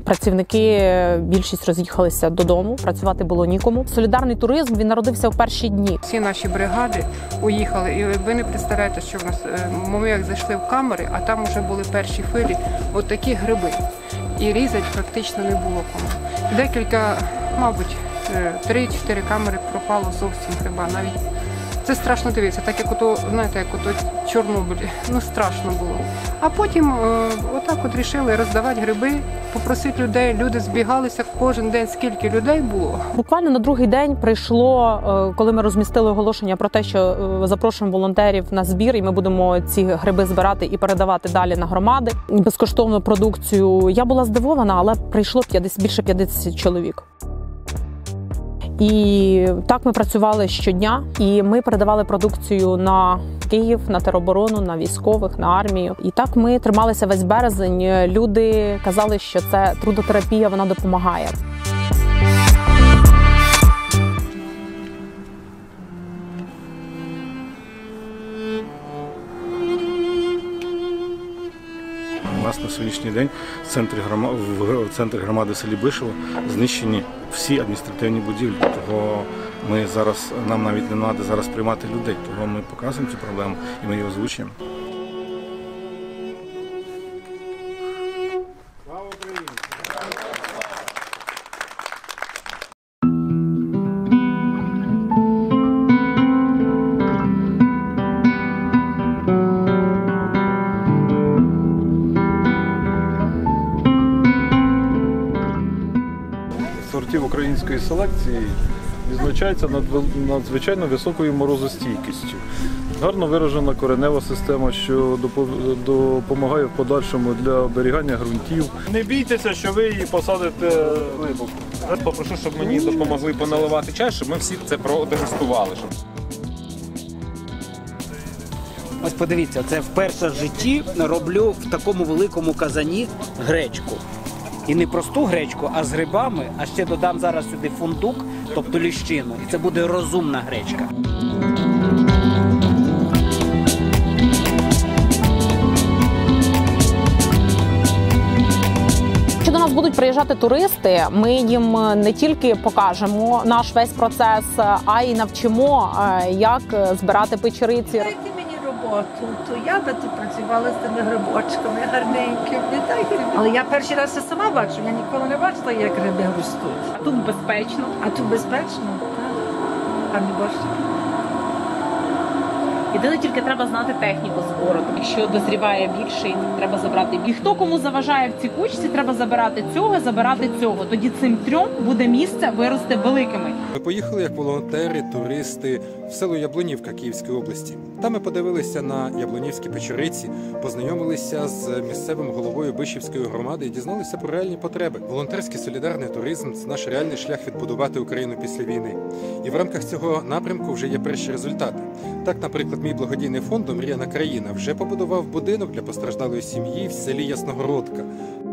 Працівники, більшість роз'їхалися додому, працювати було нікому. Солідарний туризм, він народився в перші дні. Всі наші бригади уїхали, і ви не представляєте, що в нас, ми як зайшли в камери, а там вже були перші хвилі, от такі гриби. І різати практично не було кому. Декілька, мабуть, 3-4 камери пропало зовсім гриба навіть. Це страшно дивитися, так як ото, знаєте, як ото Чорнобилі, ну страшно було. А потім отак от рішили роздавати гриби, попросити людей, люди збігалися кожен день, скільки людей було. Буквально на другий день прийшло, коли ми розмістили оголошення про те, що запрошуємо волонтерів на збір, і ми будемо ці гриби збирати і передавати далі на громади. Безкоштовну продукцію. Я була здивована, але прийшло більше 50 чоловік. І так ми працювали щодня, і ми передавали продукцію на Київ, на тероборону, на військових, на армію. І так ми трималися весь березень. Люди казали, що це трудотерапія, вона допомагає. У нас на сьогоднішній день в центрі громади в селі Бишево знищені всі адміністративні будівлі. Того нам навіть не треба зараз приймати людей. Того ми показуємо цю проблему і ми її озвучуємо. Слава Україні! Сортів української селекції відзначається надзвичайно високою морозостійкістю. Гарно виражена коренева система, що допомагає в подальшому для оберігання ґрунтів. Не бійтеся, що ви її посадите глибоко. Попрошу, щоб мені допомогли поналивати чай, щоб ми всі це продегустували. Ось подивіться, це вперше в житті роблю в такому великому казані гречку. І не просту гречку, а з грибами, а ще додам зараз сюди фундук, тобто ліщину. І це буде розумна гречка. Якщо до нас будуть приїжджати туристи, ми їм не тільки покажемо наш весь процес, а й навчимо, як збирати печериці. То я би тут працювала з тими грибочками гарненькими. Але я перший раз це сама бачу, я ніколи не бачила, як гриби ростуть. А тут безпечно. А тут безпечно, так. Гарні борщики. Єдине, тільки треба знати техніку збору. Якщо дозріває більше, треба забрати. І хто кому заважає в цій кучці, треба забирати цього. Тоді цим трьом буде місце вирости великими. Ми поїхали як волонтери, туристи в село Яблунівка Київської області. Там ми подивилися на яблунівські печериці, познайомилися з місцевим головою Бишівської громади і дізналися про реальні потреби. Волонтерський солідарний туризм – це наш реальний шлях відбудувати Україну після війни. І в рамках цього напрямку вже є перші результати. Так, наприклад, мій благодійний фонд «Омріяна країна» вже побудував будинок для постраждалої сім'ї в селі Ясногородка.